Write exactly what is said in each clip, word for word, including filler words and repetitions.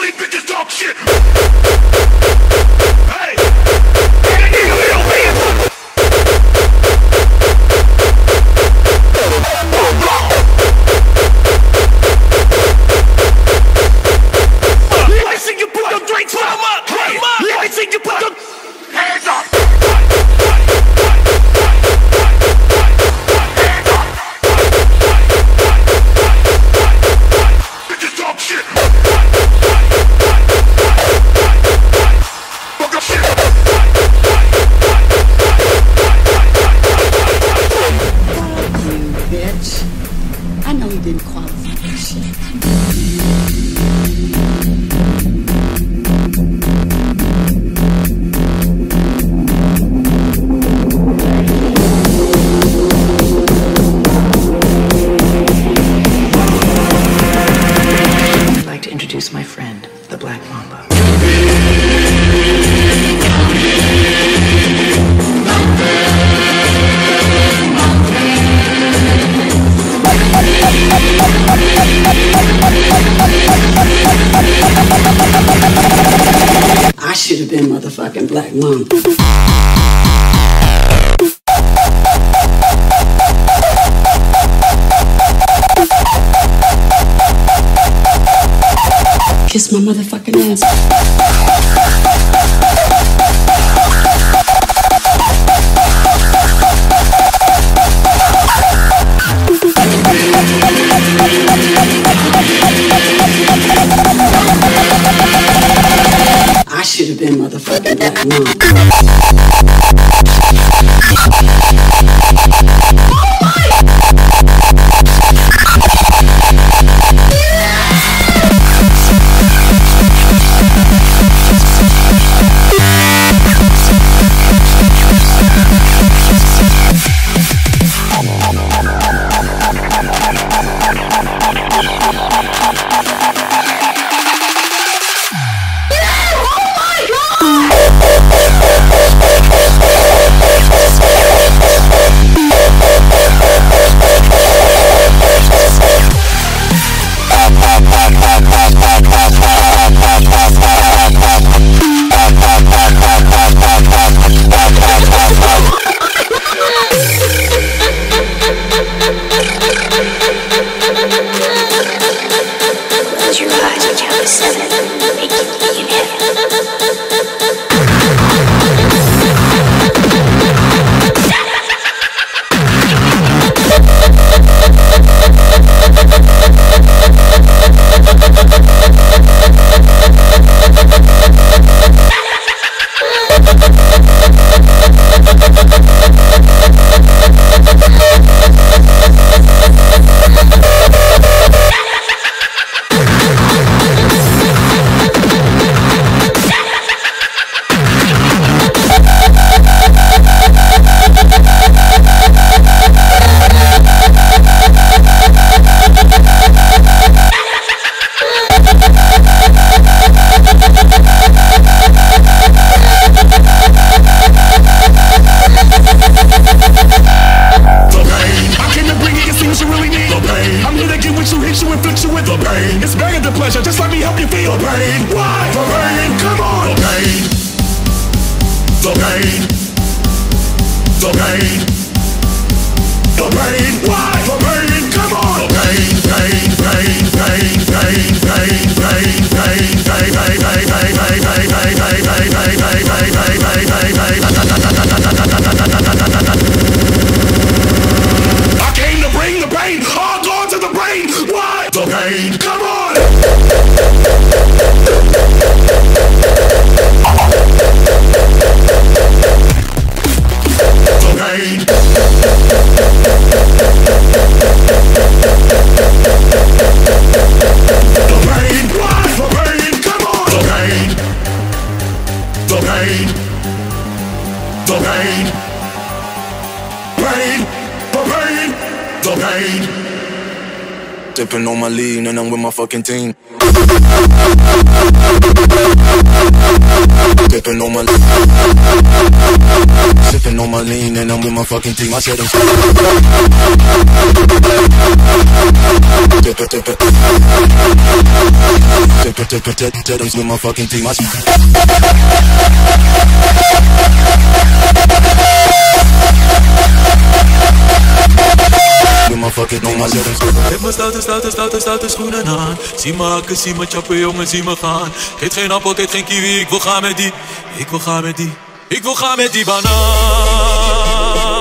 these bitches talk shit. Hey, let me see you put your drinks up. Hey, let me see you put your hands up. I know he didn't qualify for shit. I'd like to introduce my friend, the Black Mamba. I should have been motherfucking Black Mamba. Kiss my motherfucking ass. I should have been motherfucking Black Mamba. Close your eyes and count to seven. Make you be in heaven. It's begging the pleasure, just let me help you feel the pain. Why? The pain, come on. The pain. The pain. The pain. The pain. Why? The pain, come on. The pain, pain, pain, pain, pain, pain, pain, pain, pain, pain, pain, pain, pain, pain, pain, I came to bring the pain, all going to the brain. Why? The pain, come on. The pain. The pain, why? The pain, come on. The pain. The pain. The pain. Pain. The pain. The pain. Dipping on my lean and I'm with my fucking team. Dipping on my lean. Sipping on my lean and I'm with my fucking team. I said I'm dip it, dip it. Dip it. to protect them with my fucking team. I with my fucking team. I let them scream. Heb me stoute, stoute, stoute, stoute schoenen aan. Zie me hakken, zie me chappen, jongen, zie me gaan. Geet geen appel, geet geen kiwi, ik wil gaan met die. Ik wil gaan met die. Ik wil gaan met die banaan.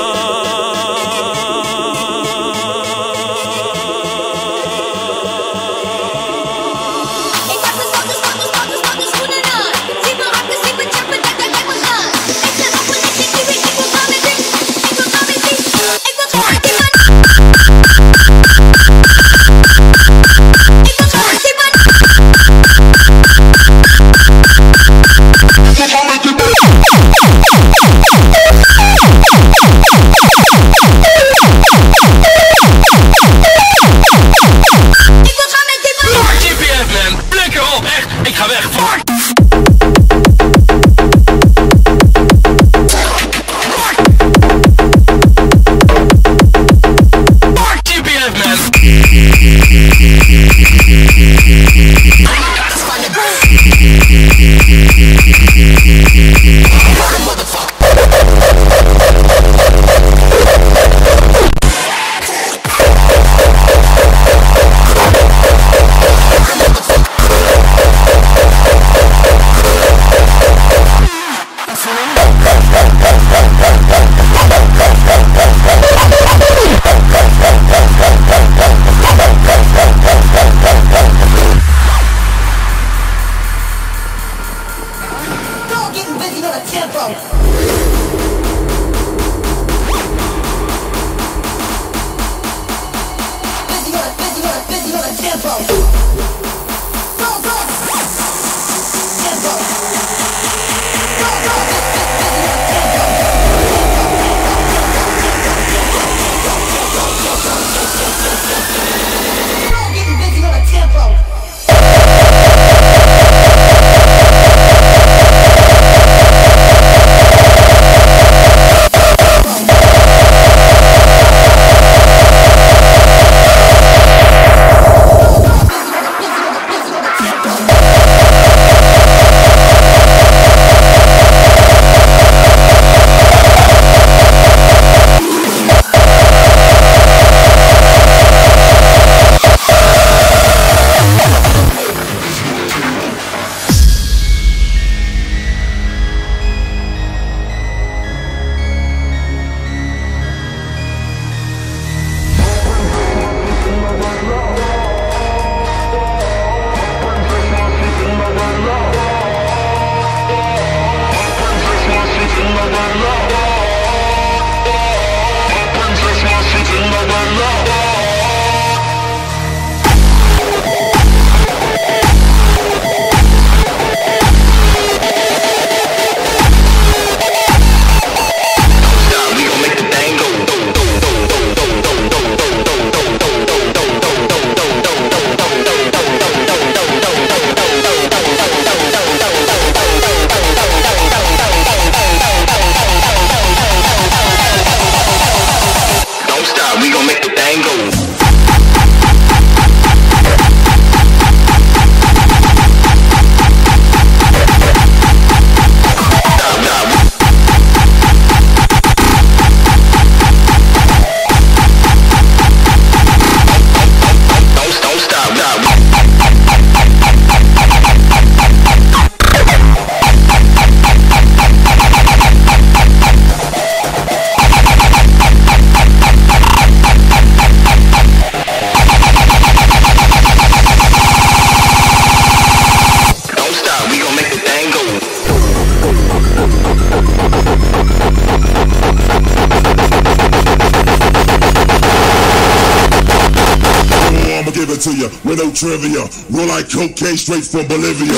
To you with no trivia, roll like cocaine straight from Bolivia.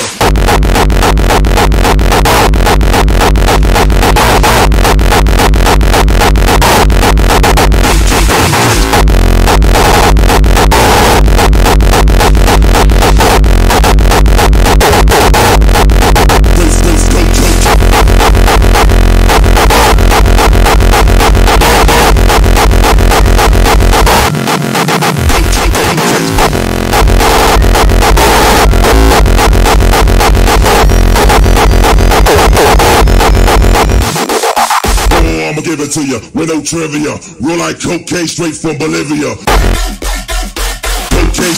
Olivia with no trivia. Roll like cocaine straight from Bolivia. Cocaine.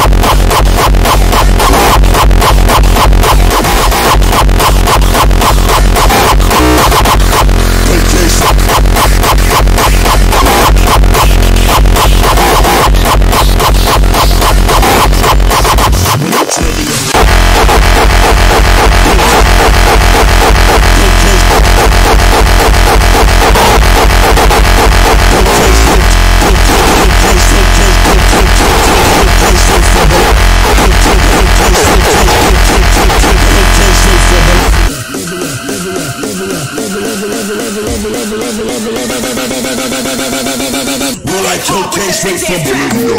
Roll like cocaine straight from Bolivia.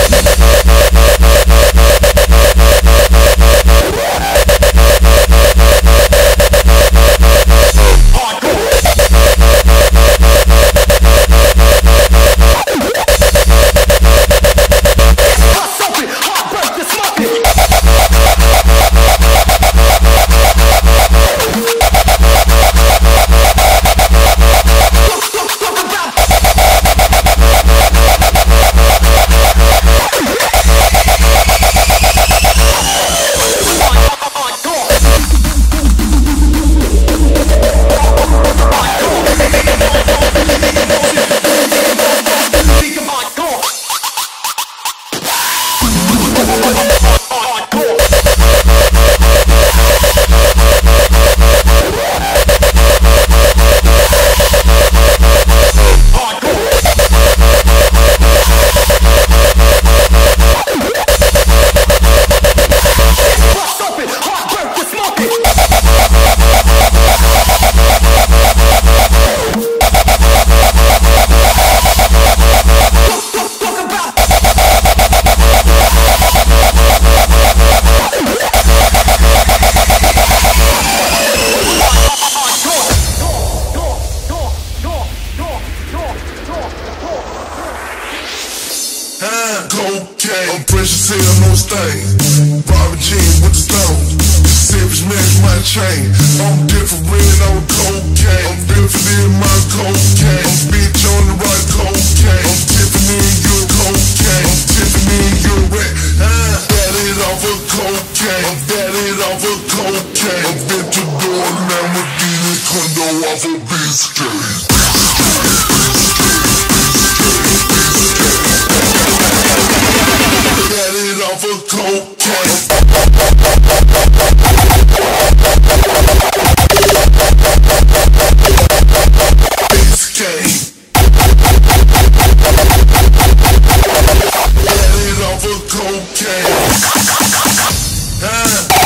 Cocaine, I'm precious here, no stain. Robert jeans with the stone. Savage match my chain. I'm different on cocaine. I'm different in my cocaine. I'm bitch on the right cocaine. I'm different in your cocaine. I'm different in your rat. I'm batted off of cocaine. I'm batted off of cocaine. I'm been to door Lamborghini condo off of Biscayne. Got it off of cocaine. Biscayne. Got it off of cocaine. Ah.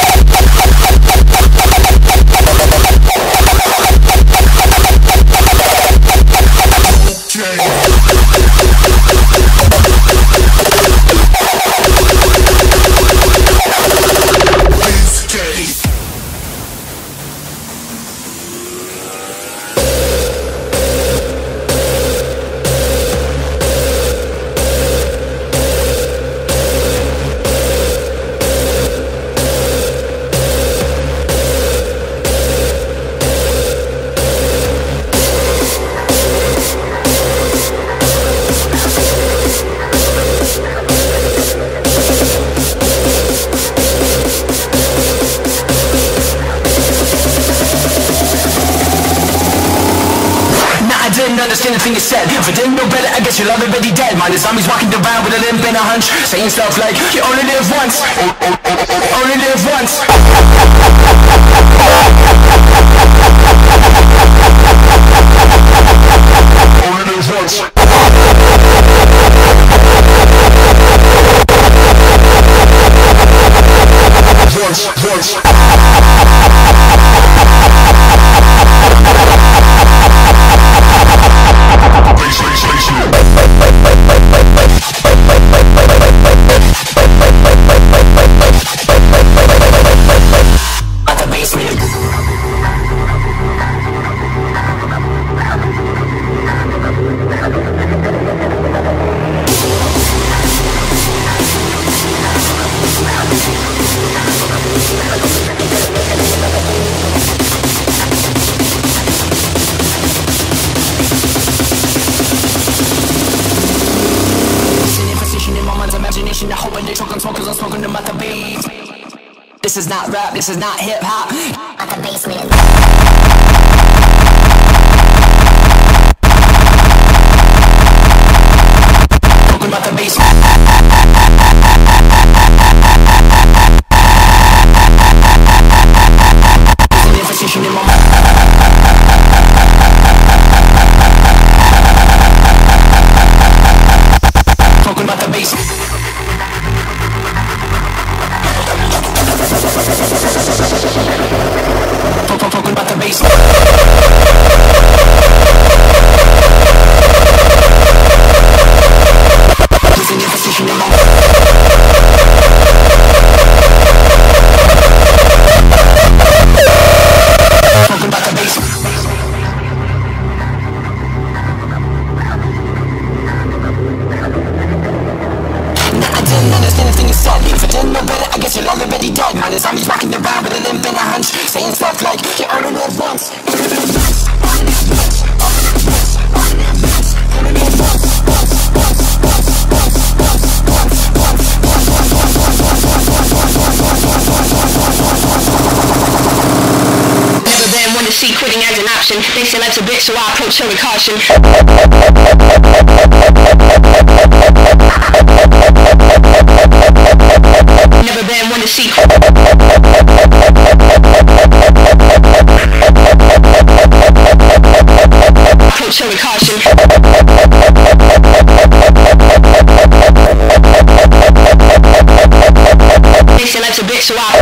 Understand the thing you said. If I didn't know better, I guess you're already dead. Mind the zombies walking around with a limp and a hunch, saying stuff like, you only live once. Oh, oh, oh, oh, only live once. Only live once. Once, once. We'll be right back. this is not rap, this is not hip hop. At the basement. Talking about the basement. In my mind. Talking about the bass. Talking about the bass. Losing your position in my mind. Talking about the bass. Now I didn't understand the thing you said. If I didn't know better, I guess you're already dead. Man, the zombies walking around with a limp and a hunch, saying stuff like, you only live once. Never been one to see quitting as an option. They say life's a bitch, so I approach her with caution. Never been one to see approach her with caution. They say life's a bitch, so I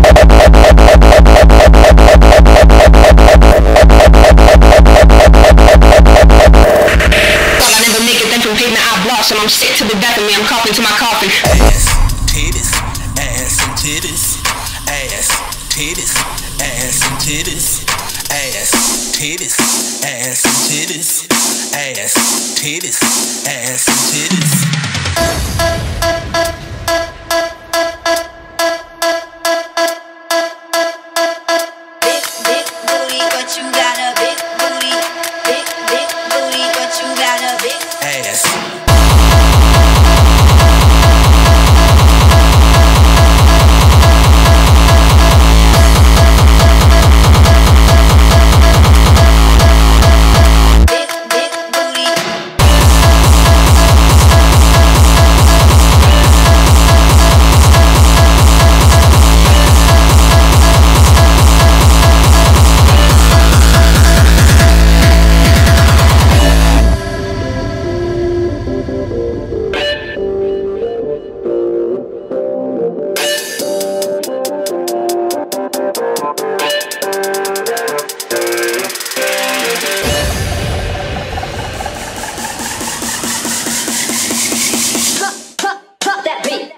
thought I'd never make it, then from pavement I blossom. I'm sick to the death of me, I'm coughing to my coffin. Ass, titties, ass and titties, ass, titties, ass and titties, ass, titties, ass and titties, ass, titties, ass and titties. Big, big booty, but you got a big booty. Big, big booty, but you got a big Ass. big, big booty. Pop, pop, pop that beat.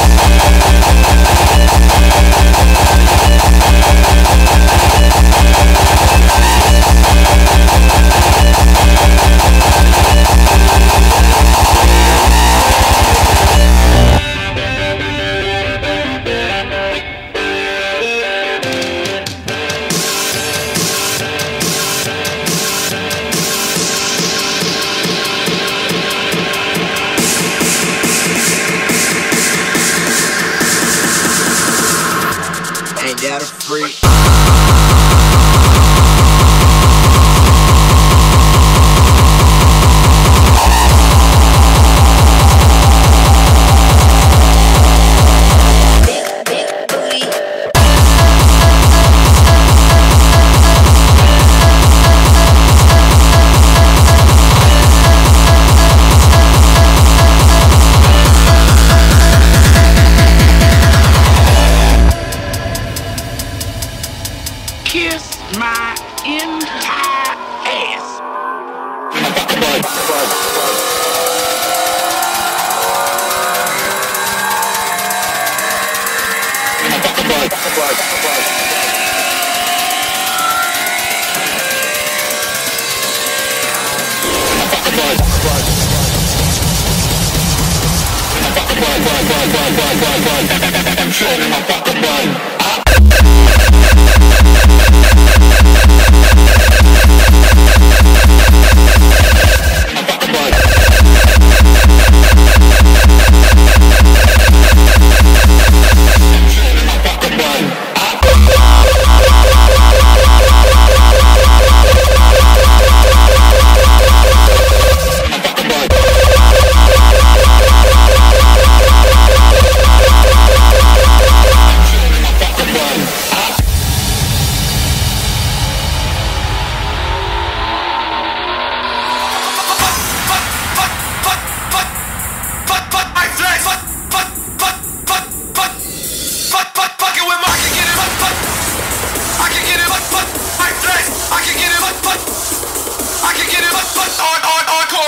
Ain't that a freak? Big, big booty. Kiss my entire ass.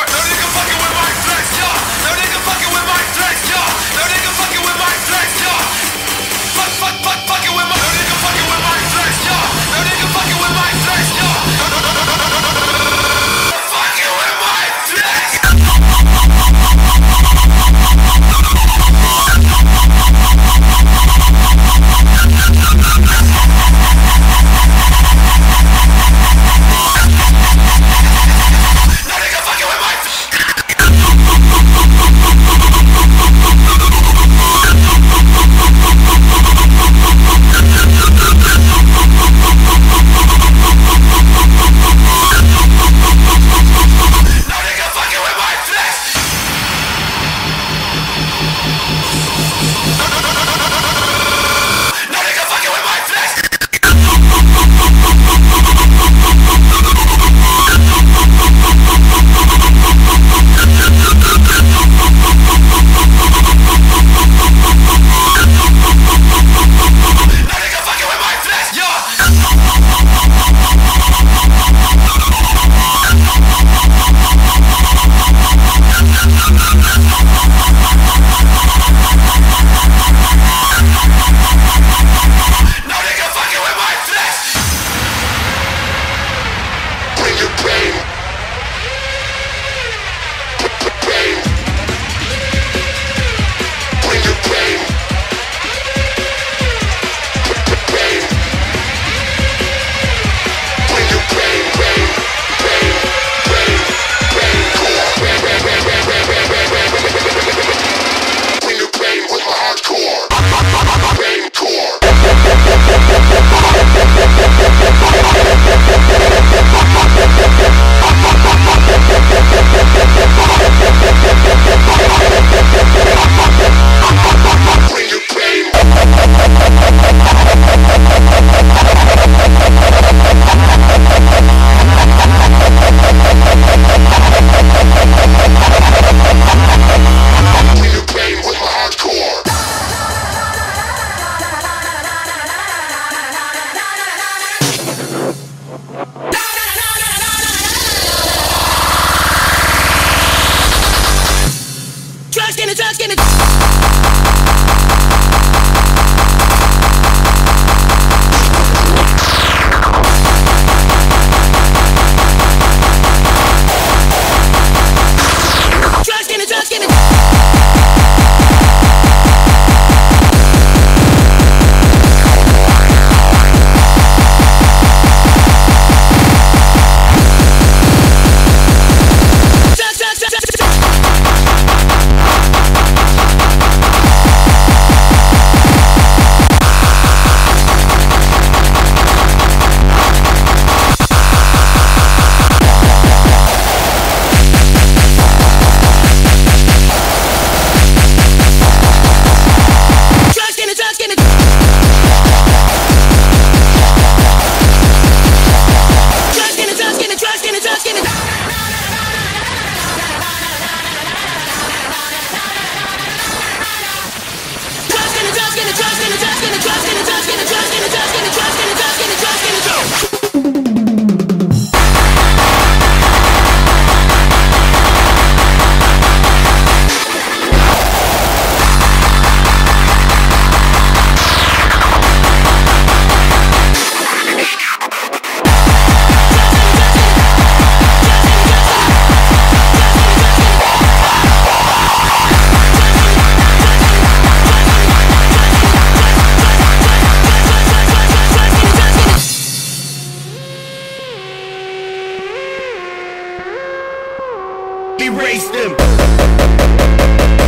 Erase them.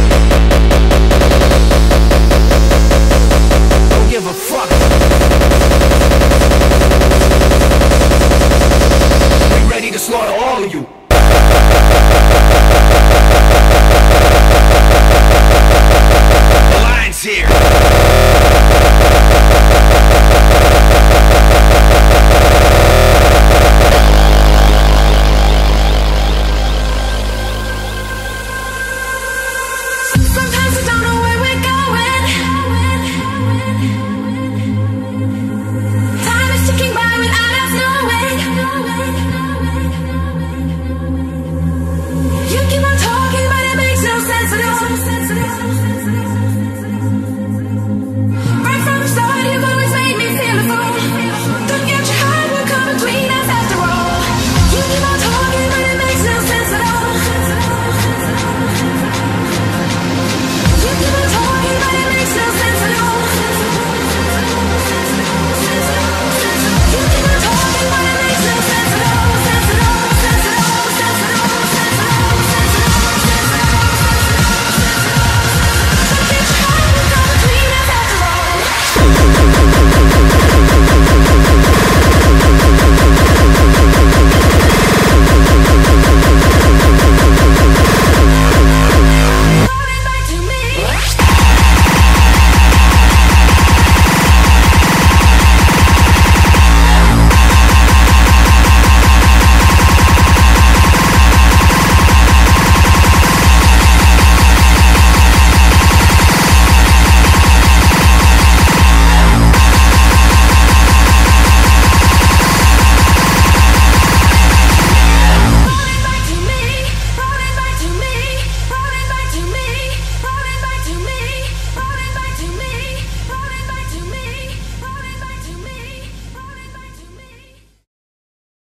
Don't give a fuck.